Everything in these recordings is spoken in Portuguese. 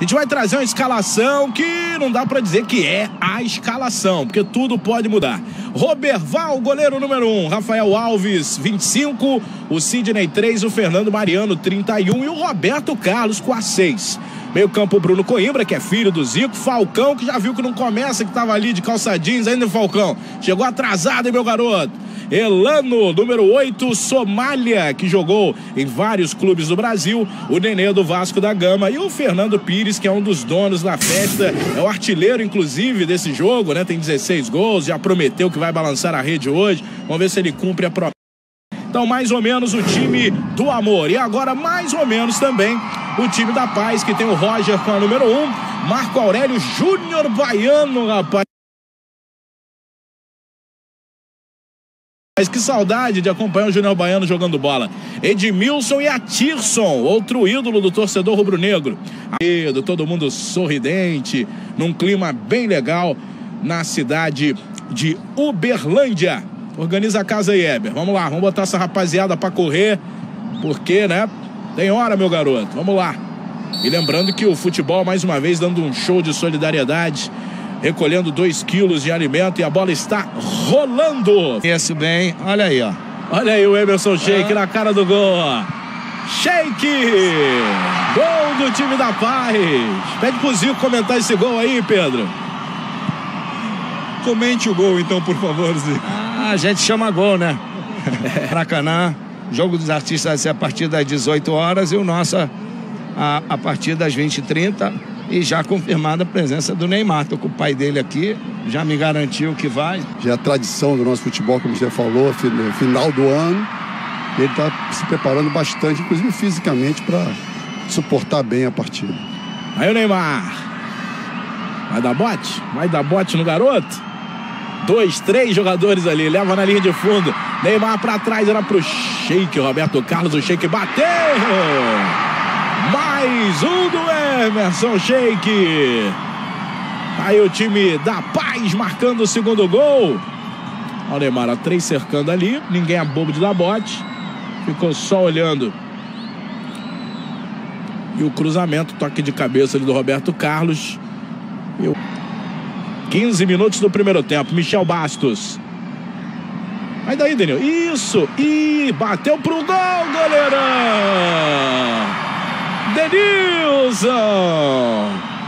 A gente vai trazer uma escalação que não dá pra dizer que é a escalação, porque tudo pode mudar. Roberval, goleiro número 1, Rafael Alves, 25, o Sidney 3, o Fernando Mariano, 31 e o Roberto Carlos com a 6. Meio campo, Bruno Coimbra, que é filho do Zico. Falcão, que já viu que não começa, que tava ali de calça jeans ainda, Falcão. Chegou atrasado, hein, meu garoto? Elano, número 8, Somália, que jogou em vários clubes do Brasil. O Nenê do Vasco da Gama. E o Fernando Pires, que é um dos donos da festa. É o artilheiro, inclusive, desse jogo, né? Tem 16 gols, já prometeu que vai balançar a rede hoje. Vamos ver se ele cumpre a promessa. Então, mais ou menos o time do amor. E agora, mais ou menos também, o time da paz, que tem o Roger com a número 1. Marco Aurélio Júnior Baiano, rapaz. Mas que saudade de acompanhar o Júnior Baiano jogando bola. Edmilson e Atirson, outro ídolo do torcedor rubro-negro. Todo mundo sorridente, num clima bem legal na cidade de Uberlândia. Organiza a casa aí, Eber. Vamos lá, vamos botar essa rapaziada pra correr, porque, né, tem hora, meu garoto. Vamos lá. E lembrando que o futebol, mais uma vez, dando um show de solidariedade, recolhendo 2 quilos de alimento e a bola está rolando. Isso bem, olha aí, ó. Olha aí o Emerson Sheik na cara do gol. Sheik! Gol do time da paz. Pede pro Zico comentar esse gol aí, Pedro. Comente o gol, então, por favor, Zico. A gente chama gol, né? Maracanã, jogo dos artistas vai ser a partir das 18 horas e o nosso a partir das 20h30. E já confirmada a presença do Neymar. Tô com o pai dele aqui, já me garantiu que vai. Já é a tradição do nosso futebol, como você falou, final do ano. Ele está se preparando bastante, inclusive fisicamente, para suportar bem a partida. Aí o Neymar. Vai dar bote? Vai dar bote no garoto? 2, 3 jogadores ali, leva na linha de fundo. Neymar para trás, era pro Sheik, Roberto Carlos, o Sheik bateu! Mais um do Emerson Sheik. Aí o time da paz marcando o segundo gol. Olha o Neymar, a 3 cercando ali. Ninguém é bobo de dar bote. Ficou só olhando. E o cruzamento, toque de cabeça ali do Roberto Carlos. 15 minutos do primeiro tempo. Michel Bastos. Vai daí, Daniel. Isso. E bateu pro gol, goleirão. Denilson.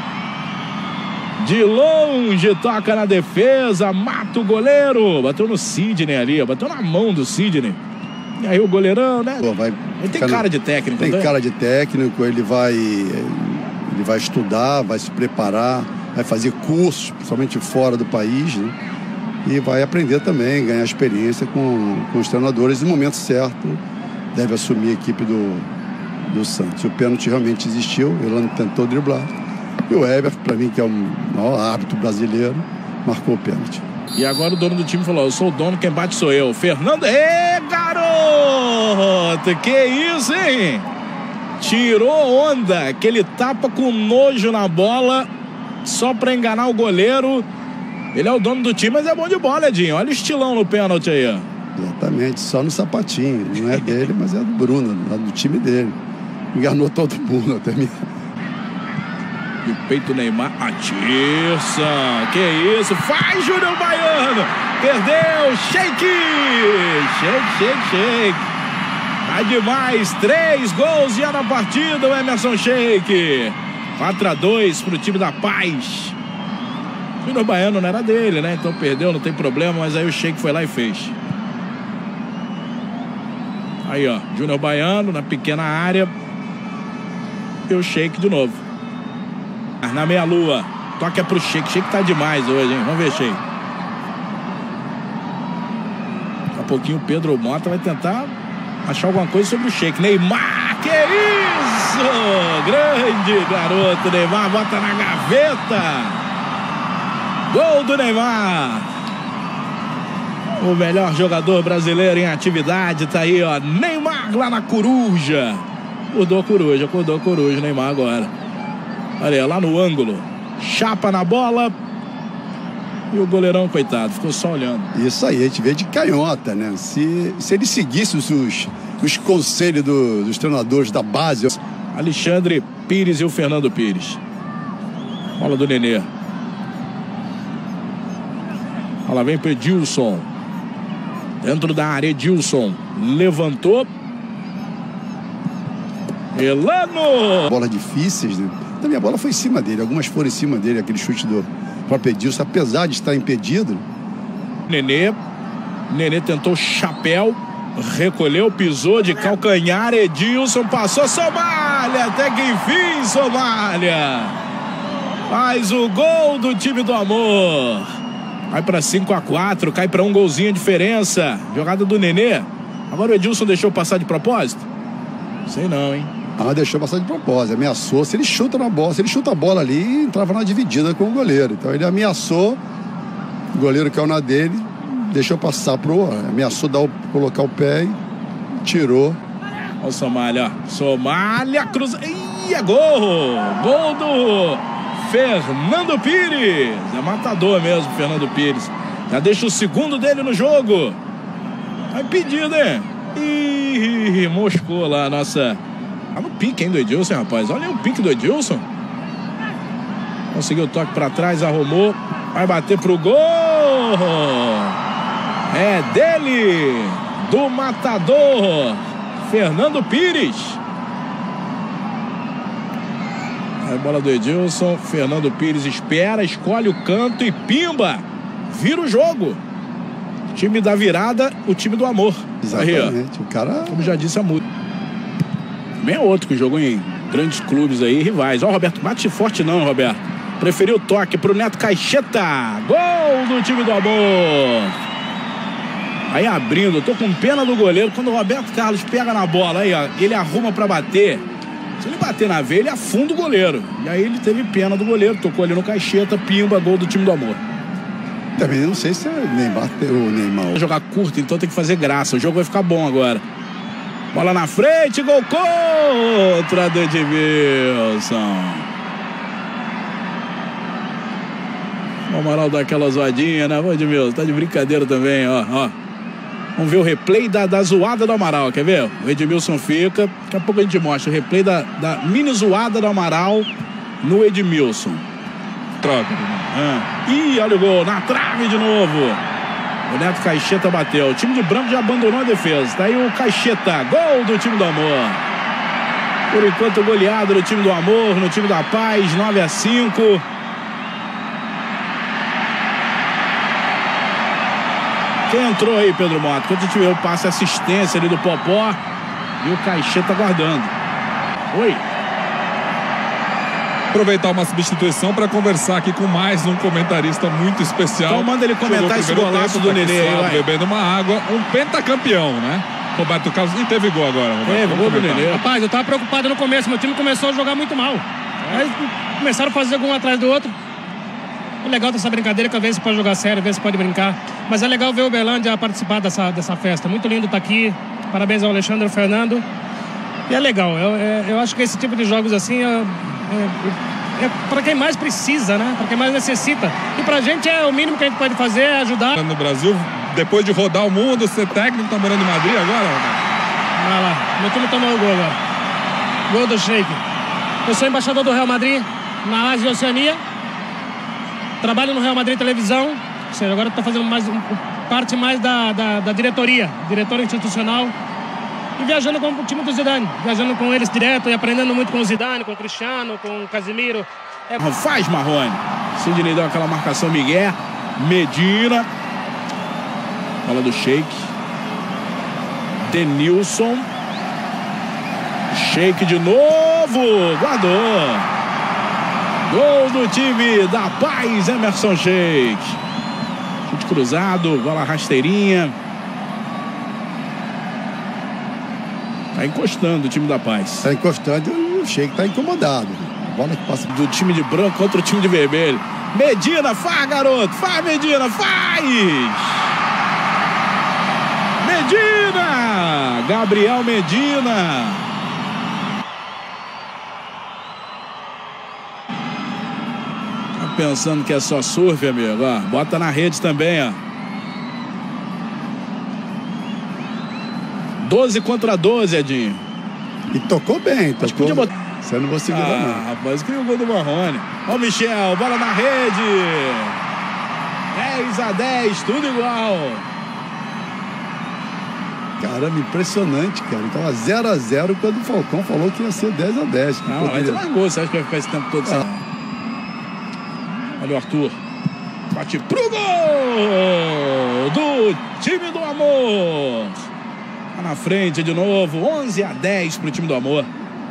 De longe, toca na defesa, mata o goleiro. Bateu no Sidney ali, bateu na mão do Sidney. E aí o goleirão, né? Ele tem cara de técnico. Tem cara de técnico, ele vai estudar, vai se preparar, vai fazer cursos, principalmente fora do país, né? E vai aprender também, ganhar experiência com os treinadores. E no momento certo, deve assumir a equipe do Santos. O pênalti realmente existiu, o Elano tentou driblar. E o Eber, para mim, que é o maior árbitro brasileiro, marcou o pênalti. E agora o dono do time falou: eu sou o dono, quem bate sou eu. Fernando, ê, garoto! Que isso, hein? Tirou onda, aquele tapa com nojo na bola, só pra enganar o goleiro. Ele é o dono do time, mas é bom de bola, Edinho. Olha o estilão no pênalti aí, ó. Exatamente, só no sapatinho. Não é dele, mas é do Bruno, do time dele. Enganou todo mundo até mim. E o peito Neymar, Atirson. Que isso? Faz, Júnior Baiano. Perdeu, Sheik. Sheik. Tá demais. 3 gols já na partida, o Emerson Sheik. 4-2 pro time da paz. O Júnior Baiano não era dele, né? Então perdeu, não tem problema, mas aí o Sheik foi lá e fez. Aí, ó, Júnior Baiano na pequena área. E o Sheik de novo. Na meia-lua. Toque é pro Sheik. Sheik tá demais hoje, hein? Vamos ver, Sheik. Daqui a pouquinho o Pedro Mota vai tentar achar alguma coisa sobre o Sheik. Neymar, que isso! Grande garoto, Neymar, bota na gaveta. Gol do Neymar. O melhor jogador brasileiro em atividade, tá aí, ó. Neymar lá na Coruja. Acordou a Coruja, Neymar agora. Olha, lá no ângulo. Chapa na bola. E o goleirão, coitado, ficou só olhando. Isso aí, a gente vê de canhota, né? Se ele seguisse os conselhos dos treinadores da base. Alexandre Pires e o Fernando Pires. Bola do Nenê. Ela vem para Edilson. Dentro da área, Edilson. Levantou. Elano. Bolas difíceis, né? Também a bola foi em cima dele. Algumas foram em cima dele. Aquele chute do próprio Edilson, apesar de estar impedido. Nenê. Nenê tentou chapéu. Recolheu, pisou de calcanhar. Edilson passou. Somália. Até que enfim, Somália. Faz o gol do time do amor. Vai para 5-4. Cai para um golzinho a diferença. Jogada do Nenê. Agora o Edilson deixou passar de propósito? Sei não, hein? Ah, deixou passar de propósito. Ameaçou. Se ele chuta na bola, se ele chuta a bola ali, entrava na dividida com o goleiro. Então ele ameaçou. O goleiro caiu na dele. Deixou passar ameaçou colocar o pé e tirou. Olha o Somália, ó. Somália, cruza. Ih, é gol! Gol do Fernando Pires. É matador mesmo, Fernando Pires. Já deixa o segundo dele no jogo. Tá impedido, hein? Ih, moscou lá a nossa. Tá no pique, hein, do Edilson, rapaz. Olha aí o pique do Edilson. Conseguiu o toque pra trás, arrumou. Vai bater pro gol. É dele, do matador, Fernando Pires. A bola do Edilson, Fernando Pires espera, escolhe o canto e pimba, vira o jogo. Time da virada, o time do amor. Exatamente, aí, o cara... Como já disse a música. Também é outro que jogou em grandes clubes aí, rivais. Ó, Roberto, bate forte não, Roberto. Preferiu o toque pro Neto Caixeta. Gol do time do amor. Aí abrindo, tô com pena do goleiro. Quando o Roberto Carlos pega na bola, aí ó, ele arruma pra bater. Se ele bater na veia, ele afunda o goleiro. E aí ele teve pena do goleiro, tocou ali no Caixeta, pimba, gol do time do amor. Também não sei se é Neymar ou Neymar. Vai jogar curto, então tem que fazer graça. O jogo vai ficar bom agora. Bola na frente, gol contra do Edmilson. O Amaral dá aquela zoadinha, né? Ô, Edmilson, tá de brincadeira também, ó. Vamos ver o replay da zoada do Amaral, quer ver? O Edmilson fica, daqui a pouco a gente mostra o replay da mini zoada do Amaral no Edmilson. Troca. Ih, olha o gol, na trave de novo. O Neto Caixeta bateu. O time de branco já abandonou a defesa. Tá aí o Caixeta, gol do time do amor. Por enquanto goleado no time do amor, no time da paz, 9-5. Quem entrou aí, Pedro Mota? Quando a gente vê o passe assistência ali do Popó e o Caixeta guardando. Oi. Aproveitar uma substituição para conversar aqui com mais um comentarista muito especial. Então manda ele comentar esse golaço do Nenê aí, vai. Bebendo uma água, um pentacampeão, né? Roberto Carlos, e teve gol agora, Roberto. Teve gol do Nenê. Rapaz, eu tava preocupado no começo, meu time começou a jogar muito mal. Aí começaram a fazer um atrás do outro. O legal dessa brincadeira é que às vezes pode jogar sério, às vezes pode brincar. Mas é legal ver o Uberlândia participar dessa festa. Muito lindo estar aqui. Parabéns ao Alexandre e ao Fernando. E é legal. Eu acho que esse tipo de jogos assim é para quem mais precisa, né? Para quem mais necessita. E pra gente é o mínimo que a gente pode fazer, é ajudar. No Brasil, depois de rodar o mundo, ser técnico, tá morando em Madrid agora? Olha lá, meu time tomou o gol agora. Gol do Sheik. Eu sou embaixador do Real Madrid na Ásia e Oceania. Trabalho no Real Madrid Televisão, ou seja, agora estou fazendo parte mais da diretoria, diretor institucional, e viajando com o time do Zidane, viajando com eles direto e aprendendo muito com o Zidane, com o Cristiano, com o Casemiro. Faz, Marrone. Sidney deu aquela marcação Miguel, Medina, bola do Sheik, Denilson, Sheik de novo, guardou. Gol do time da paz, Emerson Sheik. Chute cruzado, bola rasteirinha. Tá encostando o time da paz. Tá encostando e o Sheik tá incomodado. A bola que passa do time de branco contra o time de vermelho. Medina, faz, garoto. Faz, Medina, faz. Medina. Gabriel Medina. Pensando que é só surf, amigo, ó, bota na rede também, ó. 12 contra 12, Edinho. E tocou bem, tocou. Você não vou segurar, não. Rapaz, que o gol do Marrone. Ó o Michel, bola na rede. 10-10, tudo igual. Caramba, impressionante, cara. Então, 0-0 quando o Falcão falou que ia ser 10-10. Não, vai ter mais gol. Você acha que vai ficar esse tempo todo sem? Olha o Arthur. Bate pro gol do time do Amor. Tá na frente de novo. 11-10 pro time do Amor.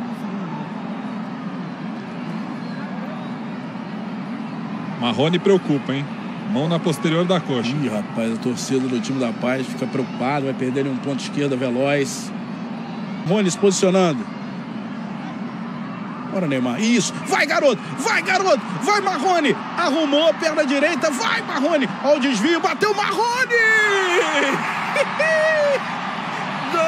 Marrone preocupa, hein? Mão na posterior da coxa. Ih, rapaz, a torcida do time da Paz fica preocupada. Vai perder um ponto esquerda veloz. Marrone se posicionando. Bora, Neymar. Isso. Vai, garoto. Vai, garoto. Vai, Marrone. Arrumou, perna direita. Vai, Marrone. Olha o desvio. Bateu, Marrone. Gol!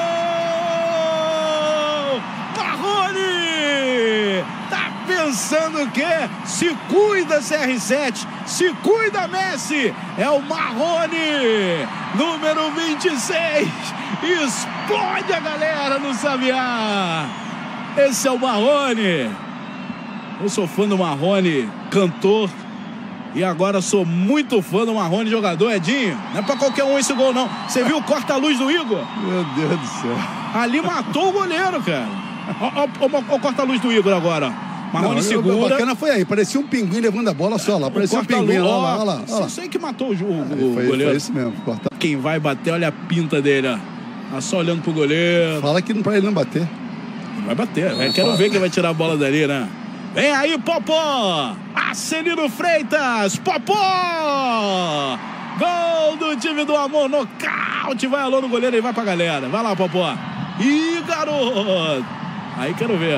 Marrone! Tá pensando o quê? Se cuida, CR7. Se cuida, Messi. É o Marrone. Número 26. Explode a galera no Sabiá. Esse é o Marrone. Eu sou fã do Marrone, cantor. E agora sou muito fã do Marrone, jogador, Edinho. Não é pra qualquer um esse gol, não. Você viu o corta-luz do Igor? Meu Deus do céu. Ali matou o goleiro, cara. Ó o corta-luz do Igor agora. Marrone segura. O bacana foi aí. Parecia um pinguim levando a bola só lá. Parecia um pinguim. Olha lá. Isso aí que matou o Foi goleiro. isso mesmo. Corta. Quem vai bater, olha a pinta dele, ó. Tá só olhando pro goleiro. Fala que pra ele não bater. Vai bater. Quero ver quem vai tirar a bola dali, né? Vem aí, Popó! Acelino Freitas! Popó! Gol do time do Amor! Nocaute! Vai alô no goleiro e vai pra galera. Vai lá, Popó! Ih, garoto! Aí quero ver.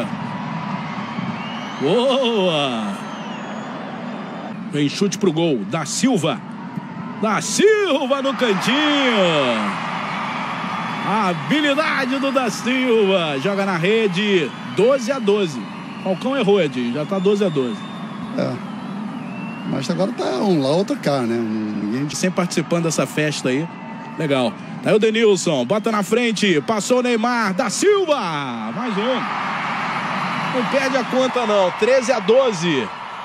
Boa! Vem chute pro gol. Da Silva! Da Silva no cantinho! A habilidade do Da Silva. Joga na rede. 12-12. Falcão errou, Edinho. Já tá 12-12. É. Mas agora tá um lá, outro cá, né? Ninguém... Sempre participando dessa festa aí. Legal. Tá aí o Denilson. Bota na frente. Passou o Neymar. Da Silva. Mais um. Não perde a conta, não. 13-12.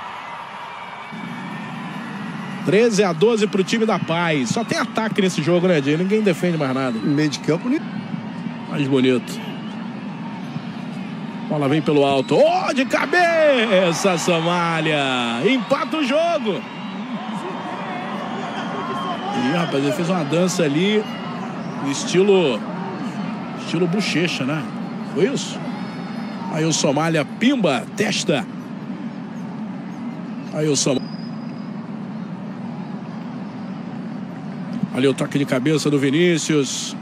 13-12 pro time da Paz. Só tem ataque nesse jogo, né, Edinho? Ninguém defende mais nada. Meio de campo, né? Mais bonito. Bola vem pelo alto. Oh, de cabeça, Somália. Empata o jogo. Ih, rapaz, ele fez uma dança ali. Estilo bochecha, né? Foi isso? Aí o Somália pimba, testa. Aí o Somália. Ali o toque de cabeça do Vinícius.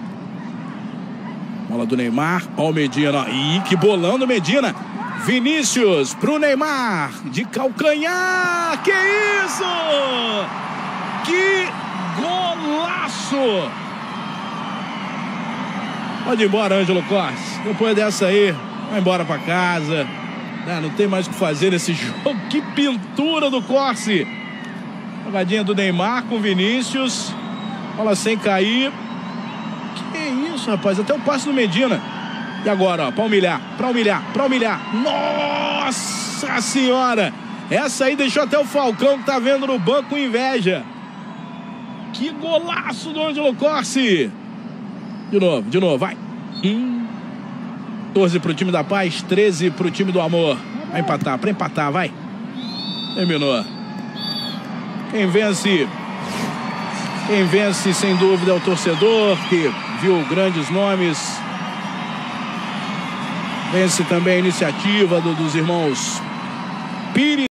Bola do Neymar. Ó o Medina. Ih, que bolão do Medina. Vinícius pro Neymar. De calcanhar. Que isso? Que golaço. Pode ir embora, Ângelo Corsi. Depois dessa aí, vai embora pra casa. Não tem mais o que fazer nesse jogo. Que pintura do Corsi. Jogadinha do Neymar com Vinícius. Bola sem cair. Que isso, rapaz. Até o passe do Medina. E agora, ó, pra humilhar. Nossa Senhora. Essa aí deixou até o Falcão, que tá vendo no banco, com inveja. Que golaço do Ângelo Corsi. De novo, vai. 14 pro time da Paz, 13 pro time do Amor. Vai empatar, pra empatar, vai. Terminou. Quem vence sem dúvida é o torcedor, que viu grandes nomes. Vence também a iniciativa dos irmãos Pires.